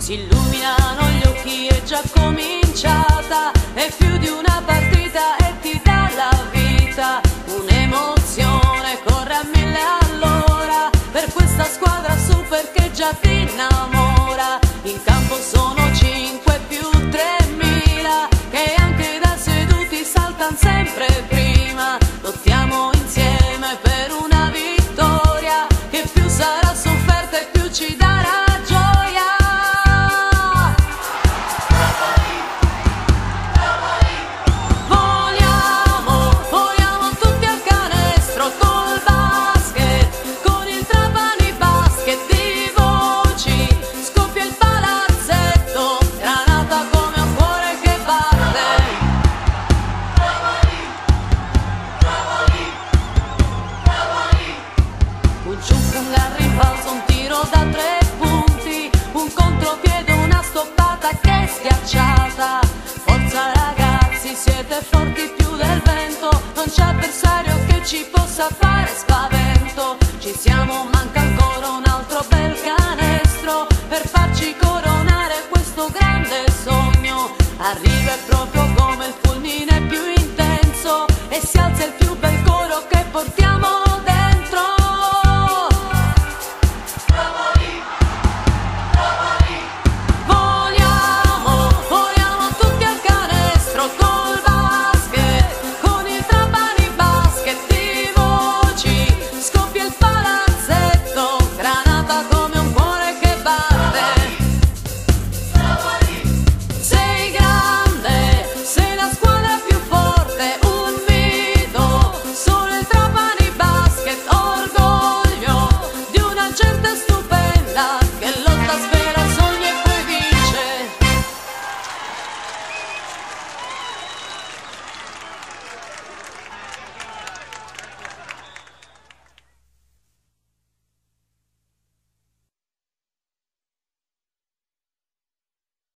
Si illuminano gli occhi, è già cominciata, è più di una partita e ti dà la vita. Un'emozione corre a 1000 all'ora per questa squadra super che già ti innamora. In campo sono 5 più 3000 che anche da seduti saltano sempre prima. Lottiamo insieme per una vittoria che più sarà sofferta e più ci darà gioia. Voliamo tutti al canestro col basket, con il Trapani Basket di voci. Scoppia il palazzetto, granata come un cuore che batte. Un ciuffo, un rimbalzo, un tiro da 3 punti, un contropiede, una stoppata che è schiacciata. Forza ragazzi, siete forti più del vento, non c'è avversario che ci possa fare spavento. Ci siamo, manca ancora un altro bel canestro per farci coronare questo grande sogno. Arriva